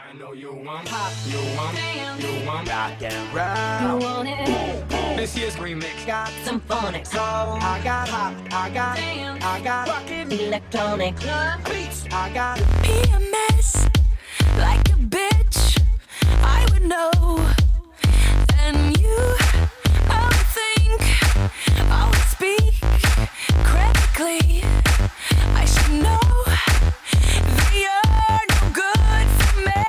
I know you want pop, you want rock and You roll. want it? This year's remix Got some phonics. soul. I got hop, I got rockin' Electronic beats. I got PMS, like a bitch, I would know. And you, I would think, always speak critically. I should know that you're no good for me.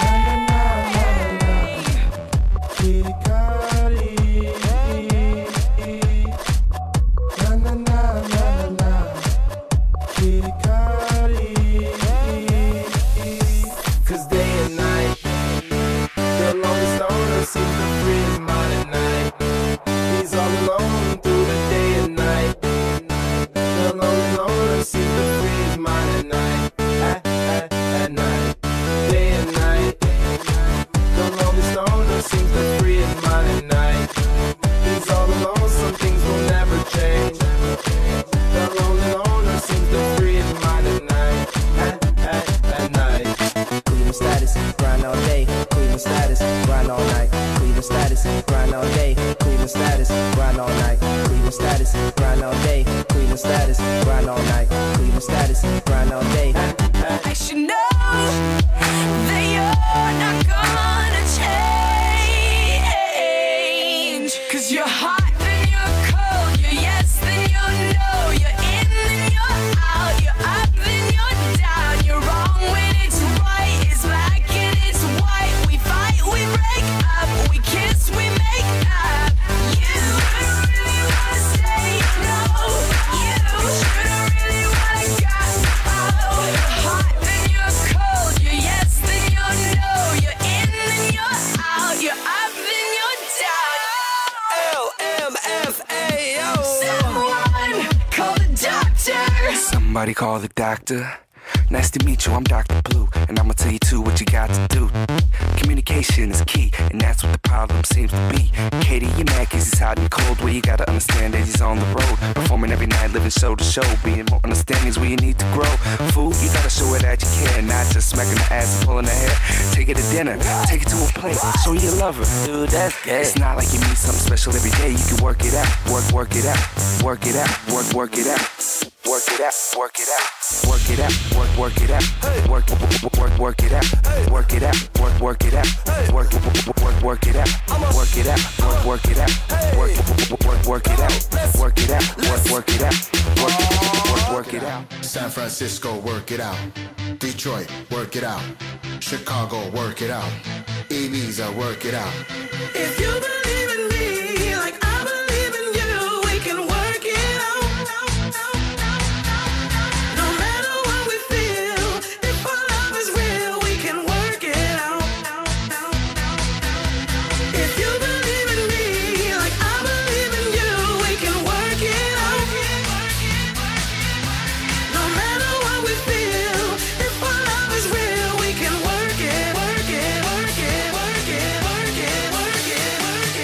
Cause day and night, the lonely stoner seems to free his mind at night. He's all alone through the day and night. The lonely loner seems to free his mind at night. At night, day and night. The lonely stoner seems to free his mind at night. He's all alone, some things will never change. The lonely loner seems to free his mind at night. At night. Cleveland status, grind all day. Cleveland status, grind all night. Cleveland status, grind all day. Cleveland status, grind all night. Cleveland status, grind all day. Cleveland status, grind all night. Cleveland status, grind all day. I should know that you're not gonna change. Cause you're hot, then you're cold. You're yes, then you're no. You're in, then you're out. You're up, then you're down. You're wrong when it's right. It's black and it's white. We fight, we break up. We kiss, we make up. You really wanna say no. You really wanna go. Hot, then you're cold. You're yes, then you're no. You're in, then you're out. You're up, then you're down. LMFAO. Someone call the doctor. Somebody call the doctor. Nice to meet you, I'm Dr. Blue, and I'ma tell you too what you got to do. Communication is key, and that's what the problem seems to be. Katie, you're mad 'cause he's hot and cold. Well, you gotta understand that he's on the road, performing every night, living show to show. Being more understanding is where you need to grow. Fool, you gotta show her that you care, not just smacking the ass and pulling her hair. Take her to dinner, take her to a place, show you love her. Dude, that's gay. It's not like you need something special every day. You can work it out, work it out, work it out, work it out. Work it out, work it out, work it out, work it out, work it out, work it out, work it out, work it out, work it out, work it out, work it out, work it out, work it out, work it out. San Francisco, work it out. Detroit, work it out. Chicago, work it out. Ibiza, work it out. If you believe in me like I believe in you, we can work it out. No matter what we feel, if our love is real, we can work it out. If you believe in me like I believe in you, we can work it out. No matter what we feel, if our love is real, we can work it, work it, work it, work it, work it, work it, work it.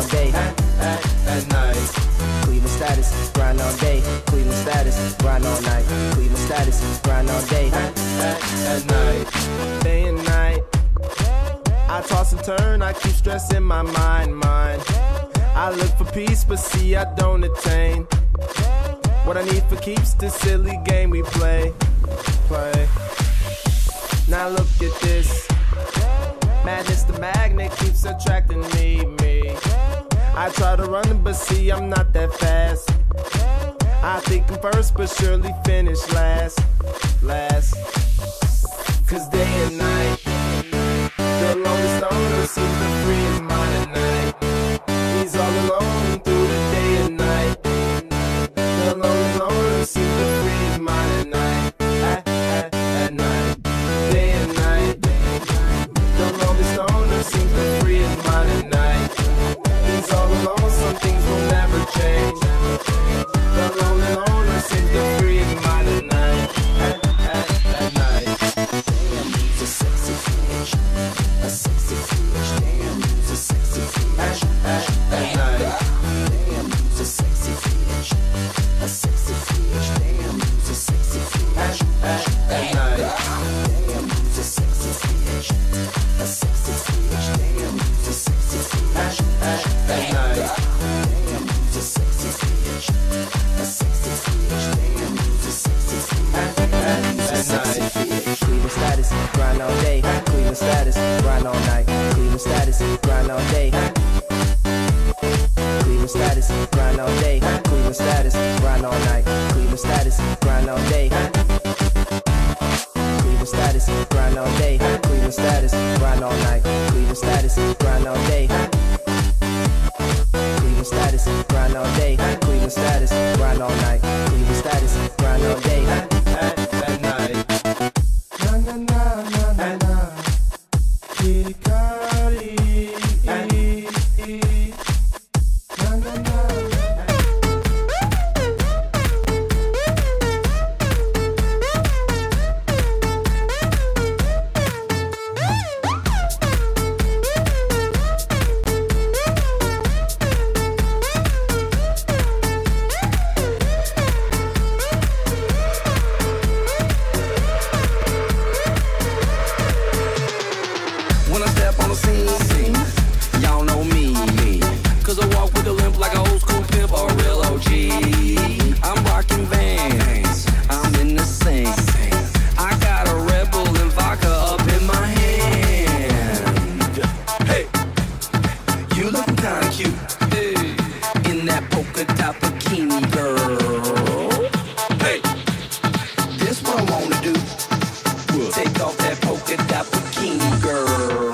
all day. At night. Cleveland status, grind all day. Cleveland status, grind all night. Cleveland status, grind all day. At night. Day and night. I toss and turn, I keep stressing my mind. I look for peace, but see I don't attain. What I need for keeps this silly game we play. Now look at this. Madness, the magnet keeps attracting me. I try to run, but see I'm not that fast. I think I'm first, but surely finish last. Cause day and night, the longest owner seems to free his mind at night. He's all alone through the day and night. The longest owner seems to free his mind at night. At night, day and night. The longest owner seems to free his mind at night. He's all alone, some things will never change. The longest owner seems to free his mind at night. At night. A sexy fish, a sexy fish, damn, a sexy fish. At night. Damn, a sexy fish, a sexy fish, damn, a sexy fish. At night. Damn, a sexy fish, a sexy fish, damn, a sexy fish. At night. Damn, a sexy fish, a sexy fish, damn, a sexy fish. At night. Cleveland status, grind all day. Cleveland status, grind all night. Cleveland status, grind all day. Cleveland status, grind all day. Cleveland status, grind all night. Cleveland status, grind all day. Cleveland status, grind all day. Cleveland status, grind all night. Cleveland status, grind all day. Cleveland status, grind all day. Cleveland status, grind all night. Cleveland status, grind all day. At night. Na na na na na na. Kirikari. Na na na. When I step on the scene, y'all know me. Cause I walk with a limp like an old school pimp or a real OG. I'm rocking Vans, I'm in the same. I got a Red Bull and vodka up in my hand. Hey, you looking kinda cute. Hey, in that polka dot bikini, girl. Hey, this what I wanna do. Take off that polka dot bikini, girl.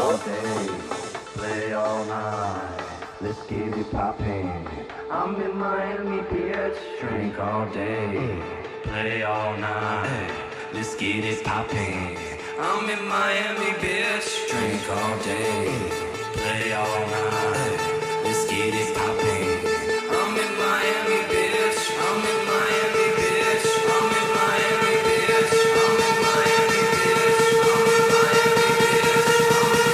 Play all night, let's get it poppin'. I'm in Miami, bitch. Drink all day, play all night, let's get it poppin'. I'm in Miami, bitch. Drink all day, play all night, let's get it poppin'. I'm in Miami, bitch. I'm in Miami, bitch. I'm in Miami, bitch. I'm in Miami, bitch. I'm in Miami, bitch. I'm in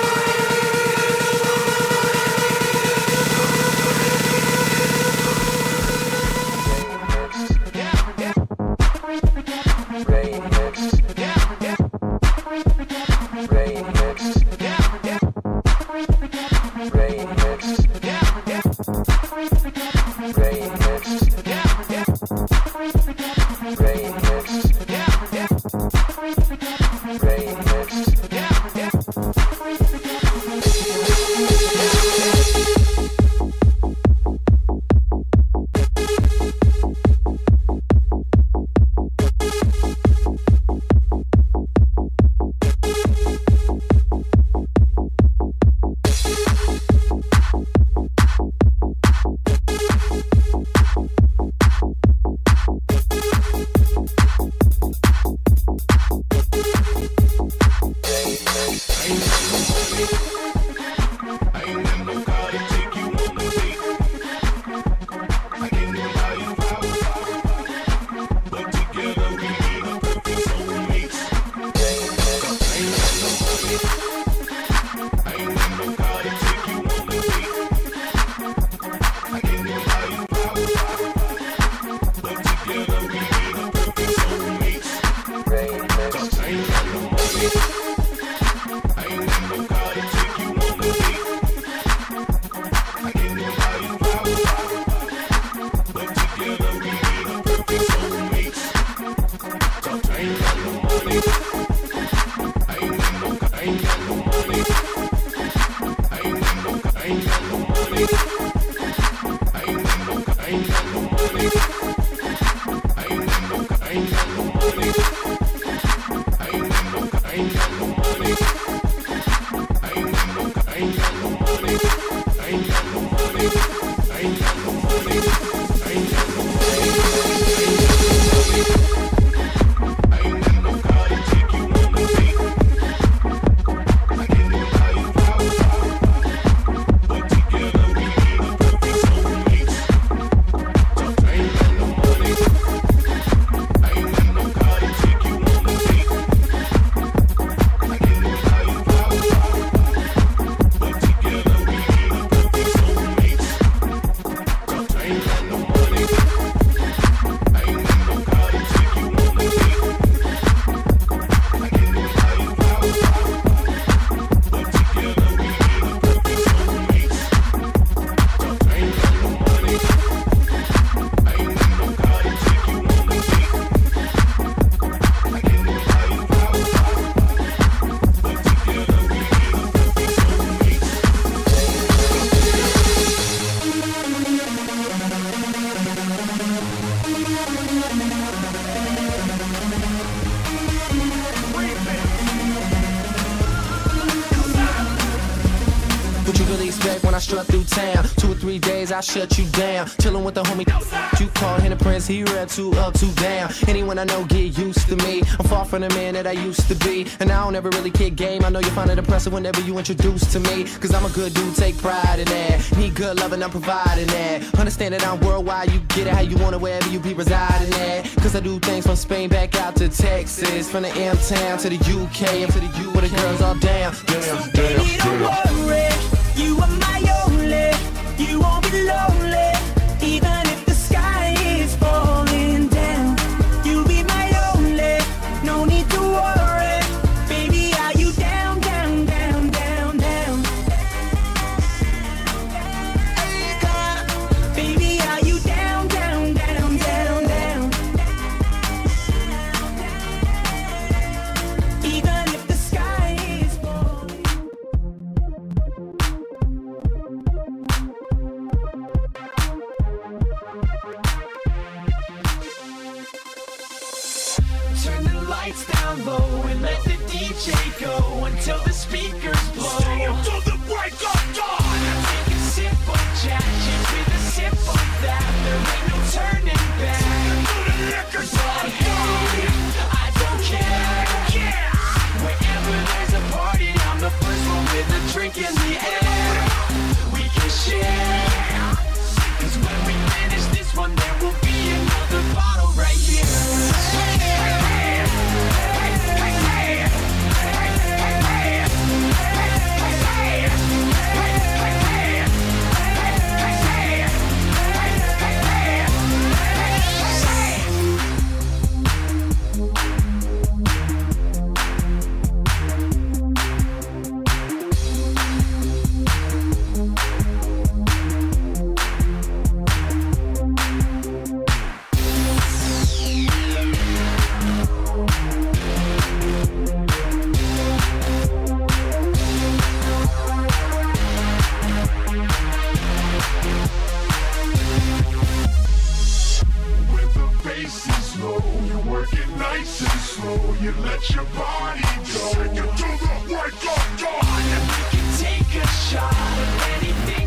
When I strut through town, 2 or 3 days I shut you down. Chillin' with the homie, you call him the prince, he rap 2 up, 2 down. Anyone I know get used to me. I'm far from the man that I used to be, and I don't ever really kick game. I know you find it impressive whenever you introduce to me, cause I'm a good dude, take pride in that. Need good loving, I'm providing that. Understand that I'm worldwide, you get it how you want it, wherever you be residing at. Cause I do things from Spain back out to Texas, from the M-Town to the UK, and to the U where the girls all down. So baby, don't worry, you are my only. You won't be lonely, even if the sky is falling down. You'll be my only, no need to worry. Baby, are you down, down, down, down, down? Baby, are you down, down, down, down, down? Even if the sky is falling. Turn the lights down low and let the DJ go until the speakers blow. Stay until the break of dawn. Take a sip of Jack, with a sip of that. There ain't no turning back. But hey, I don't care. Wherever there's a party, I'm the first one with a drink in the air. We can share, cause when we finish this one, there will be another bottle right here. You let your body go. Take it to the break of dawn. We can take a shot of anything.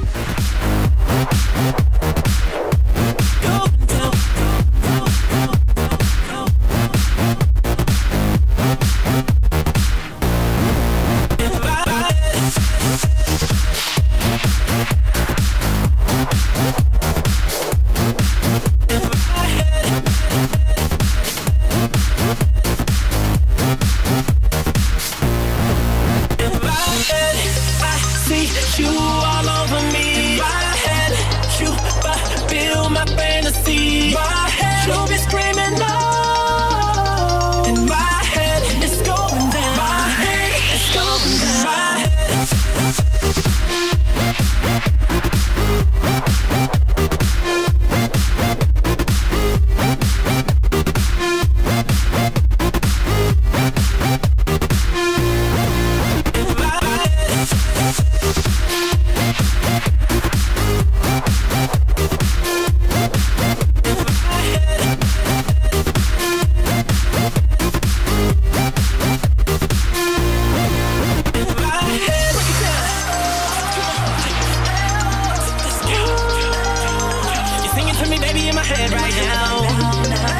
Go, go, go, go, go. bed right now.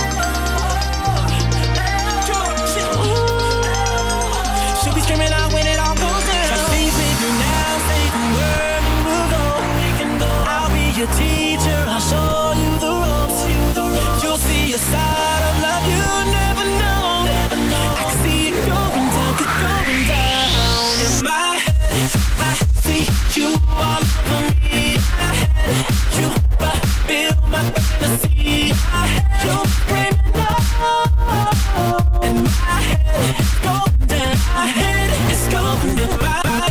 She'll be screaming out when it all goes down. I'll sleep with you now, say the word and we'll go. I'll be your teacher, I'll show you the ropes. You'll see a side of love you never know. I can see it going down, going down. In my head, I see you all over me. You feel my fantasy. You screaming out. In my head, it's going down. My head is going down. My head.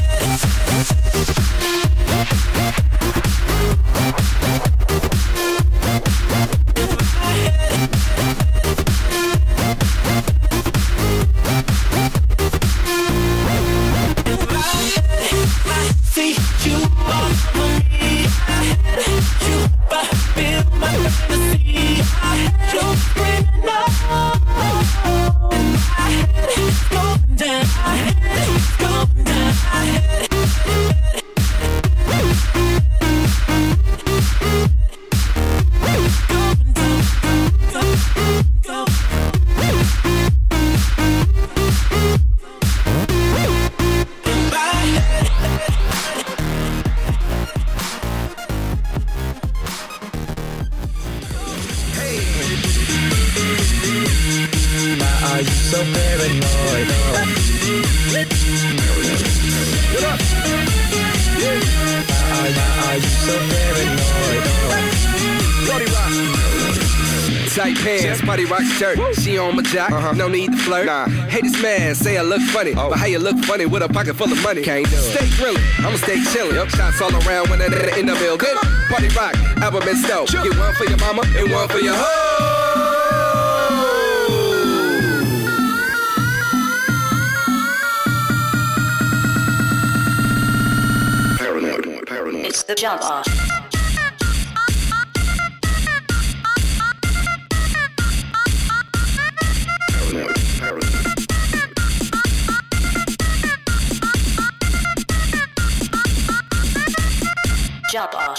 Are you so paranoid? Are you so paranoid? Party rock. Tight pants, party rock shirt. She on my jock, no need to flirt. Nah. Hey, this man say I look funny, but how you look funny with a pocket full of money? Can't do it. Stay grilling, I'ma stay chillin'. Shots all around when they're in the building. Party rock, album and stove. Get one for your mama and one for your hoe. It's the jump off. Jump off.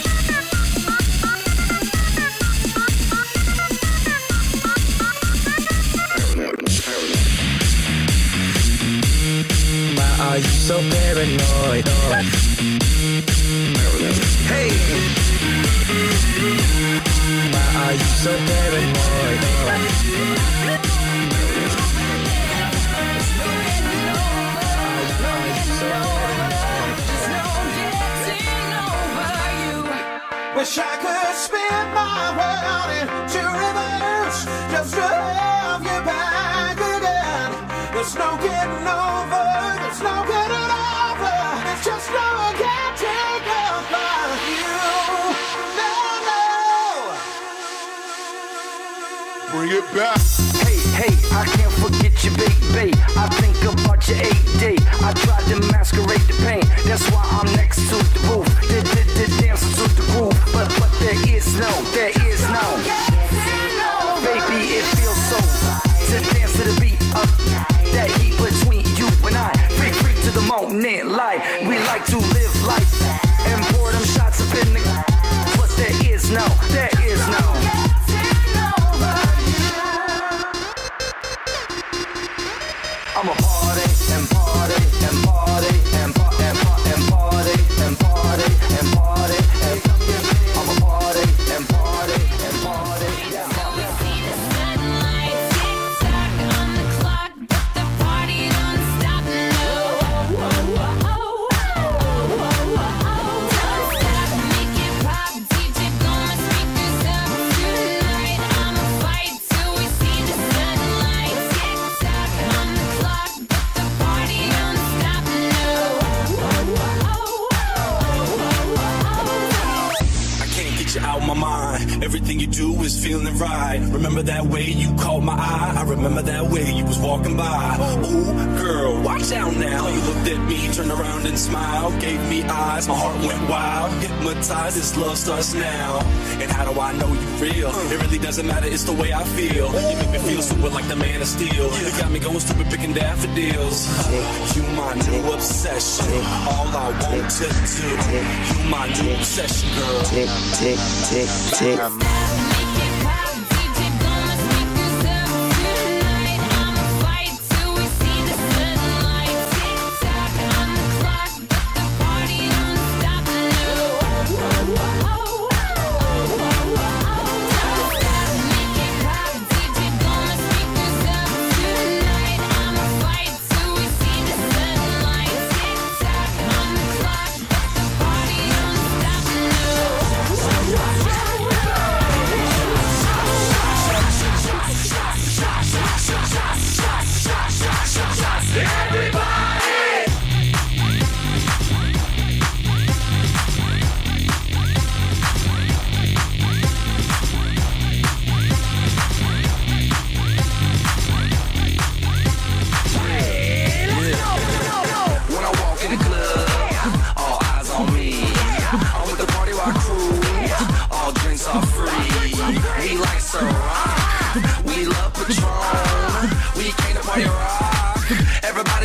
Why are you so paranoid? Hey! Why are you so paranoid? Wish I could spin my world into reverse just to have you back again. There's no getting over, there's no getting over. It's just no one can take about you. No, no. Bring it back. Hey, I can't forget you, baby. I think about your AD. I tried to masquerade the pain. That's why I'm next to the roof. Dancing to the groove. But there is no. Baby, it feels so to dance to the beat of that heat between you and I. Free to the moment, life. We like to live life and pour them shots up in the. But there is no. I'm a party and party and party and party and party and party and party and party and I'm a party and party and party and party. We see the sunlight tick tock on the clock, but the party don't stop. No, don't stop, make it pop. DJ blow my speakers up tonight. I'ma fight till we see the sunlight tick tock on the clock, but the party don't stop. I can't get you out my mind. Everything you do is feeling right. Remember that way you caught my eye? I remember that way you was walking by. Ooh, girl, watch out now. You looked at me, turned around and smiled. Gave me eyes, my heart went wild. Hypnotized, this love starts now. And how do I know you real? It really doesn't matter, it's the way I feel. You make me feel super like the man of steel. You got me going stupid picking daffodils. You my new obsession. All I want to do. You my new obsession, girl. Tick, tick, tick, tick. Make it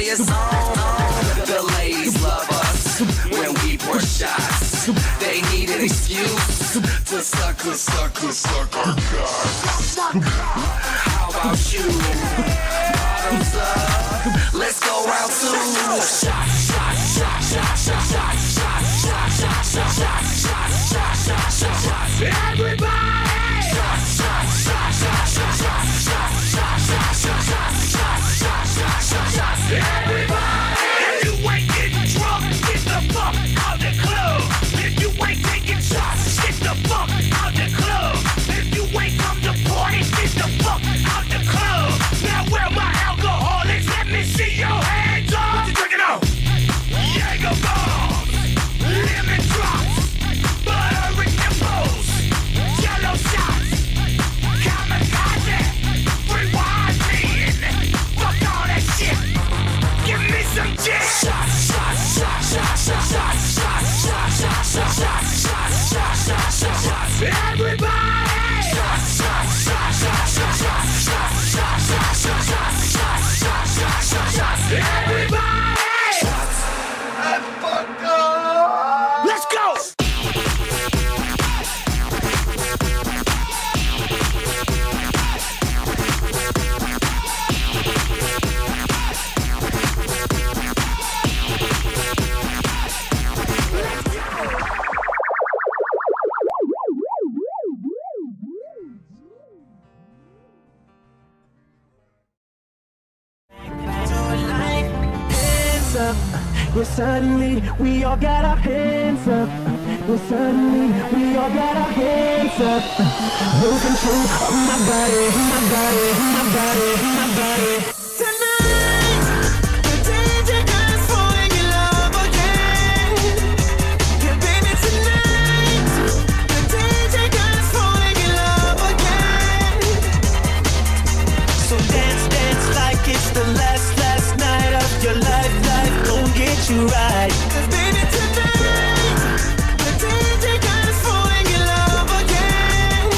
it's on. The ladies love us when we pour shots. They need an excuse to suck our cock. How about you? Bottoms up. Let's go round two. Shot, shot, shot, shot, shot, shot, shot, shot, shot, shot, shot, shot, shot, shot, shot, shot. Everybody! Shot, shot, shot, shot, shot, shot, shot, shot, shot, shot, shot, shot, shot, shot, shot. Everybody! If you ain't getting drunk, get the fuck out the club. If you ain't taking shots, get the fuck out the club. If you ain't come to party, get the fuck out the club. Now where my alcoholics? Let me see your hands up. What you drinking on? Jaeger bombs, lemon drops, butter in nipples, jello shots, kamikaze, rewind me, fuck all that shit. Give me some gin. Shot, shot, shot, shot, shot, shot, shot, shot, shot, shot, shot, shot, shot, shot, shot, shot. Everybody! Shot, shot, shot, shot, shot, shot, shot, shot, shot, shot, shot, shot, shot, shot, shot, shot. Everybody! Shots. Let's go! Yeah, suddenly we all got our hands up. Yeah, suddenly we all got our hands up. No control of my body, my body, my body, my body. Tonight, the DJ is falling in love again. Yeah, baby, tonight, the DJ is falling in love again. So dance, dance like it's the last night of your life. Don't get you right. 'Cause baby, tonight, the DJ is falling in love again.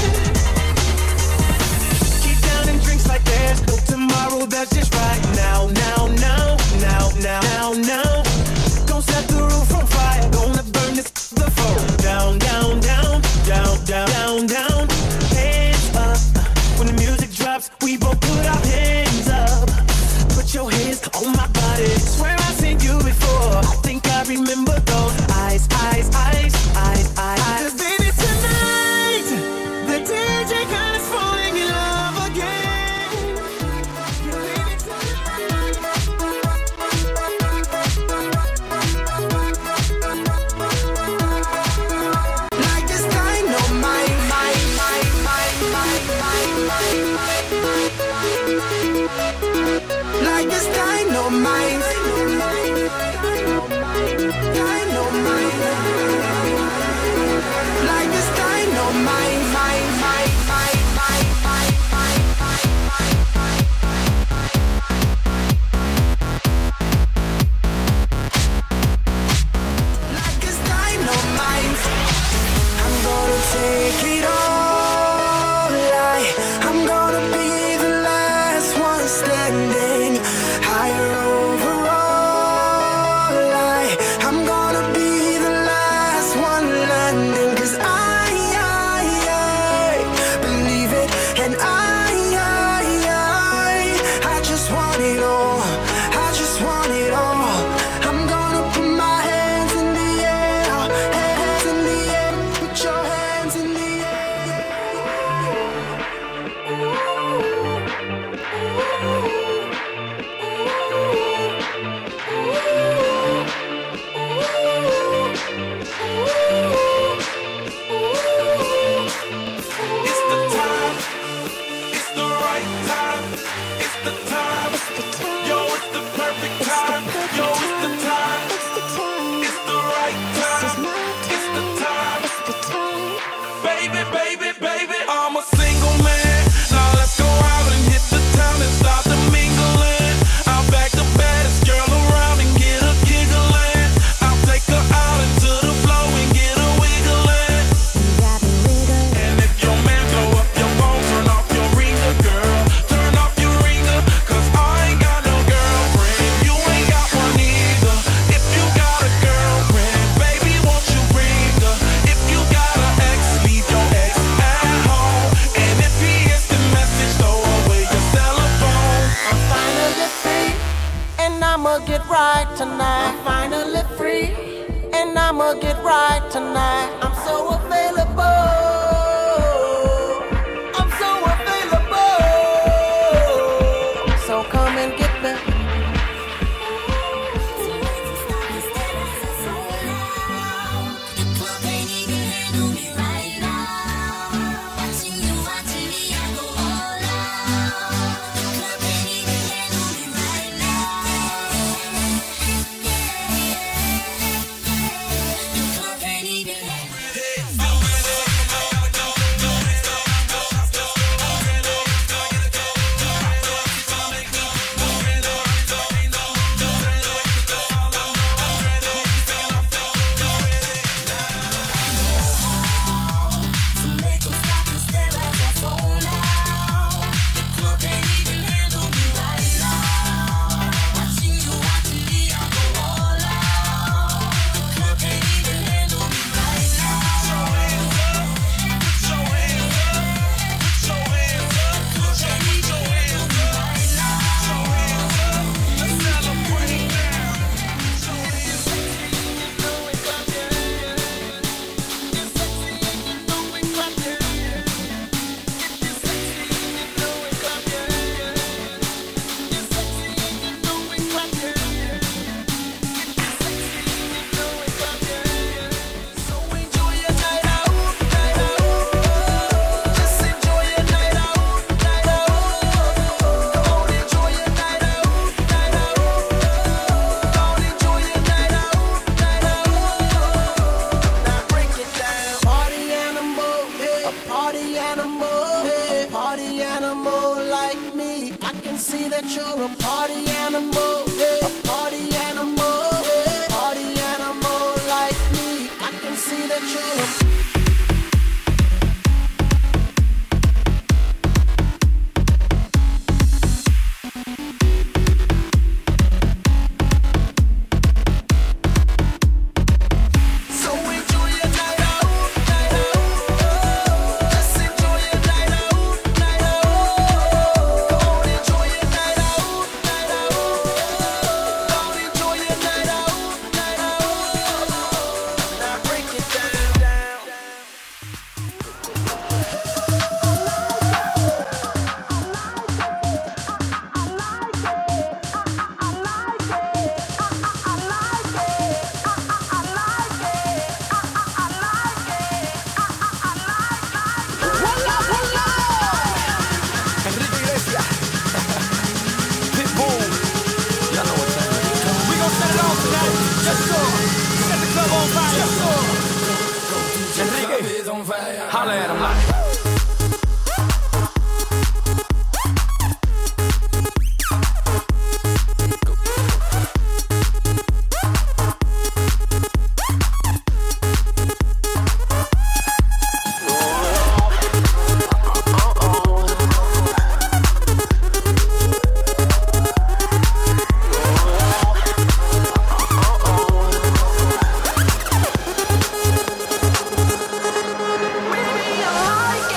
Keep downing drinks like there's no tomorrow. That's just right now, now, now, now, now, now, now. Don't set the roof on fire. Gonna burn this the phone down, down, down, down, down, down, down. Hands up. When the music drops, we both put our hands up. Put your hands on my body. Swear I've seen you before. I think I remember those eyes, eyes, eyes, eyes, eyes. 'Cause baby, tonight, the DJ is falling in love again. Baby, tonight. Like this dynamite, like this dynamite, dynamite, like this dynamite, like this dynamite. I'm gonna take it all. I'm gonna be the last one standing. Higher overall, I'm gonna be the last one landing. 'Cause I believe it, and I just want it all. I just want it all. I'm gonna put my hands in the air, hands in the air. Put your hands in the air. gonna get right tonight. I'm so available. I'm so available. So come and get me. Holla at him like. Baby, I like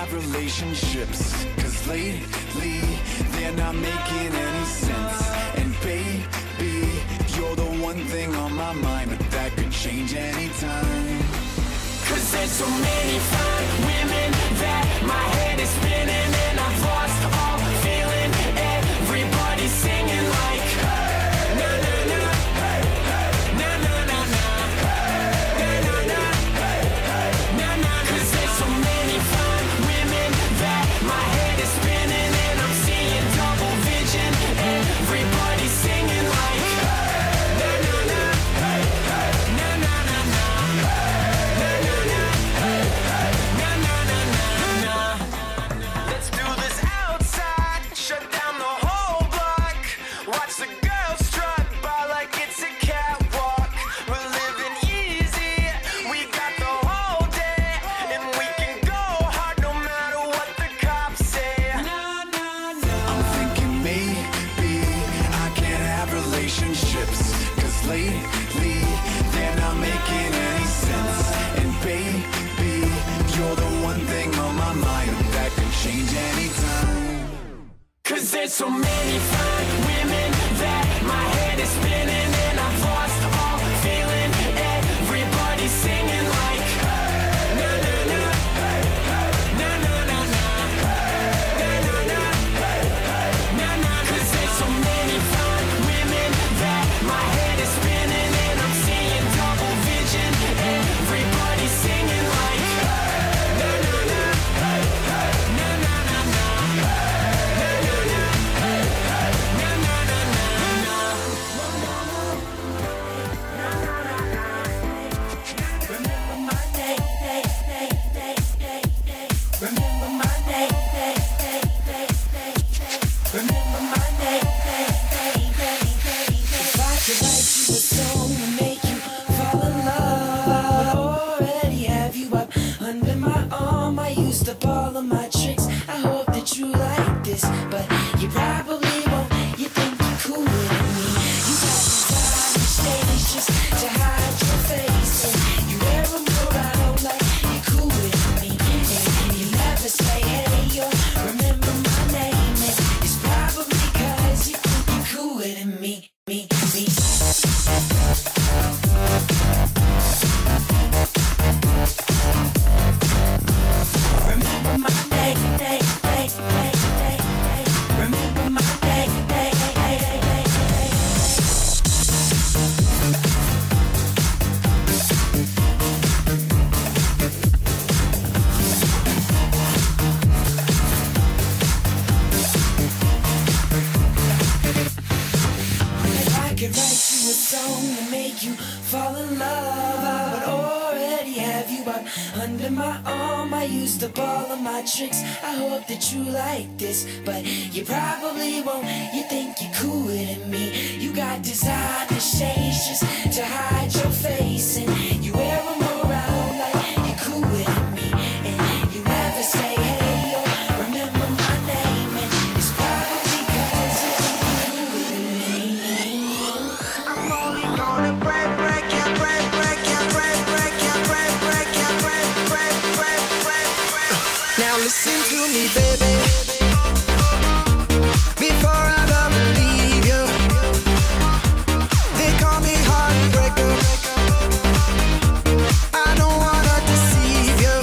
have relationships, cause lately they're not making any sense. And baby, you're the one thing on my mind, but that could change anytime. Cause there's so many fine women that my head is spinning, and I've lost all feeling. Everybody singing like na na na, na na na na, na na na, na na. Cause there's so many fine women that my head is spinning, and I'm seeing double vision. Everybody singing like na na na, na na na na. Let's do this outside, shut down the whole block. Watch the girls strut by like it's a catwalk. We're living easy, we got the whole day, and we can go hard no matter what the cops say. I'm thinking maybe I can't have relationships, cause lately they're not making any sense. And baby, you're the one thing on my mind that could change anytime. Cause there's so many fine women that my head is spinning, and I've lost all feeling. Everybody singing like na na na, na na na na, na na na, na na. Cause there's so many fine women that my head is spinning, and I'm seeing double vision. Everybody singing like na na na, na na na na, na na na, na na na na. Remember my name, remember my name, remember my name. If I could write you a song to make you fall in love, I would already have you up under my arm. I used up all of my tricks. I hope that you like this, but you probably won't. You think you're cooler than me. You got this on stage just to hide your face, and you wear them around like you're cooler than me. And you never say hey or remember my name, and it's probably 'cause you think you're cooler than me. Remember my name, remember my name. If I could write you a song to make you fall in love, I would already have you up under my arm. I used up all of my tricks. I hope that you like this, but you probably won't. You think you're cooler than me. You got designer shades just to hide your face, and you wear them around like you're cooler than me. And you never say hey or remember my name, and it's probably 'cause you think you're cooler than me. I'm only gonna break your Now listen to me, baby. Before I ever leave you, they call me heartbreaker. I don't wanna deceive you.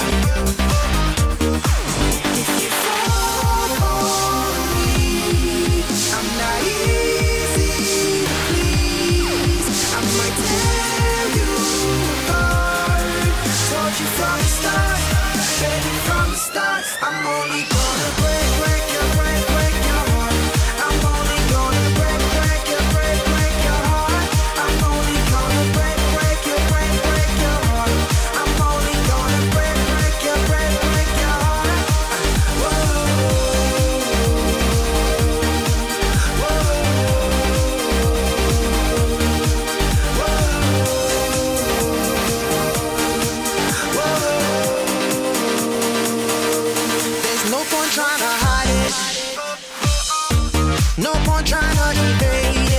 If you fall for me, I'm not easy to please. I might tear you apart. Told you from the start, baby, from the start. I'm only gonna break your heart. I'm only gonna break your heart. I'm only gonna break your heart. I'm only gonna break your heart. Whoa. There's no point trying to hide it. No point trying to evade